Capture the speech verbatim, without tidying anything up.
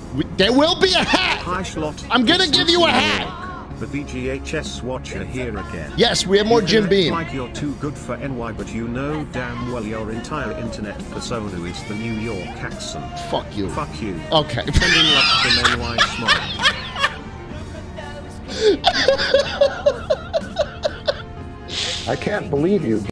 We, there will be a hat. Hi, Jshlatt. I'm gonna It's give you a Lucy hat. York, the V G H S watcher here again. Yes, we have more You Jim can Beam. act like you're too good for N Y, but you know damn well your entire internet persona is the New York accent. Fuck you. Fuck you. Okay. Sending love from N Y Smile. I can't believe you.